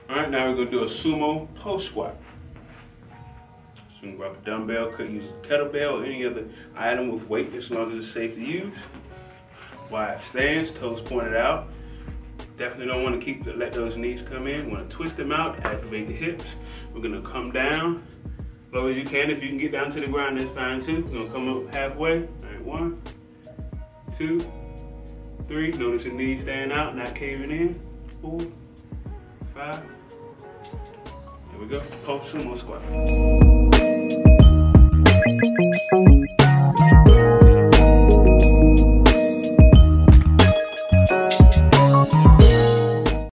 Alright, now we're going to do a sumo post squat. So you can grab a dumbbell, could use a kettlebell or any other item with weight as long as it's safe to use. Wide stance, toes pointed out. Definitely don't want to let those knees come in. Want to twist them out, activate the hips. We're going to come down as low as you can. If you can get down to the ground, that's fine too. We're going to come up halfway. Alright, 1, 2, 3. Notice the knees staying out, not caving in. 4, 5. Here we go, post sumo squat.